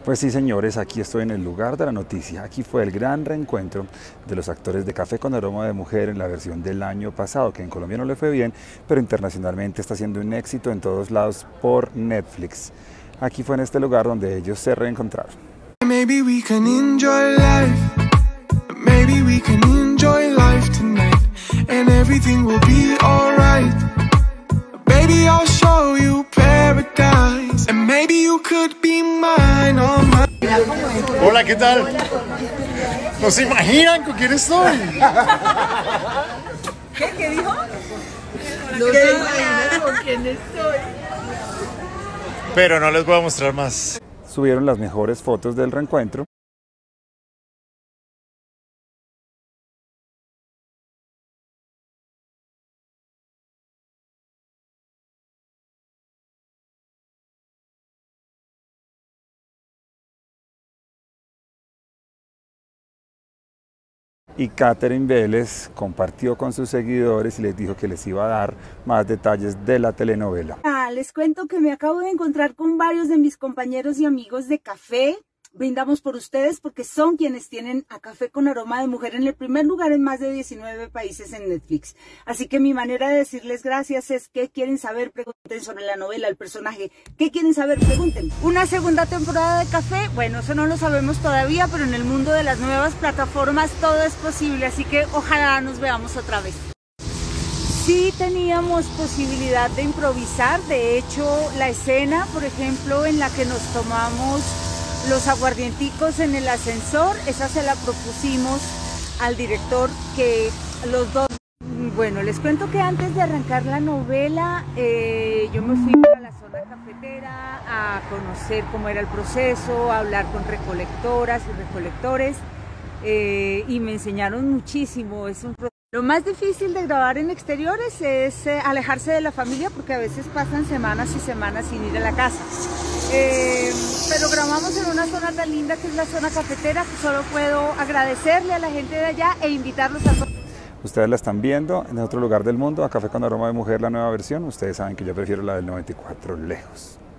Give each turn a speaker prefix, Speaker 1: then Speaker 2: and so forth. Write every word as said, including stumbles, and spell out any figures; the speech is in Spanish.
Speaker 1: Pues sí, señores, aquí estoy en el lugar de la noticia. Aquí fue el gran reencuentro de los actores de Café con Aroma de Mujer en la versión del año pasado, que en Colombia no le fue bien, pero internacionalmente está siendo un éxito en todos lados por Netflix. Aquí fue en este lugar donde ellos se reencontraron.
Speaker 2: Maybe we can enjoy life. Maybe we can enjoy life tonight, and everything will be alright. Baby, I'll show you paradise, and maybe you could be mine, oh my.
Speaker 3: Hola, ¿qué tal? ¿No se imaginan con quién estoy?
Speaker 4: ¿Qué? ¿Qué dijo? No se imaginan con quién estoy.
Speaker 3: Pero no les voy a mostrar más.
Speaker 1: Subieron las mejores fotos del reencuentro. Y Katherine Vélez compartió con sus seguidores y les dijo que les iba a dar más detalles de la telenovela.
Speaker 5: Ah, les cuento que me acabo de encontrar con varios de mis compañeros y amigos de café. Brindamos por ustedes porque son quienes tienen a Café con Aroma de Mujer en el primer lugar en más de diecinueve países en Netflix. Así que mi manera de decirles gracias es: ¿qué quieren saber? Pregunten sobre la novela, el personaje. ¿Qué quieren saber? Pregunten. ¿Una segunda temporada de Café? Bueno, eso no lo sabemos todavía, pero en el mundo de las nuevas plataformas todo es posible, así que ojalá nos veamos otra vez. Sí teníamos posibilidad de improvisar. De hecho, la escena, por ejemplo, en la que nos tomamos los aguardienticos en el ascensor, esa se la propusimos al director, que los dos... Bueno, les cuento que antes de arrancar la novela, eh, yo me fui para la zona cafetera a conocer cómo era el proceso, a hablar con recolectoras y recolectores, eh, y me enseñaron muchísimo. Es un proceso. Lo más difícil de grabar en exteriores es eh, alejarse de la familia, porque a veces pasan semanas y semanas sin ir a la casa. Eh, pero grabamos en una zona tan linda que es la zona cafetera, que solo puedo agradecerle a la gente de allá e invitarlos a...
Speaker 1: Ustedes la están viendo en otro lugar del mundo, a Café con Aroma de Mujer, la nueva versión. Ustedes saben que yo prefiero la del noventa y cuatro lejos.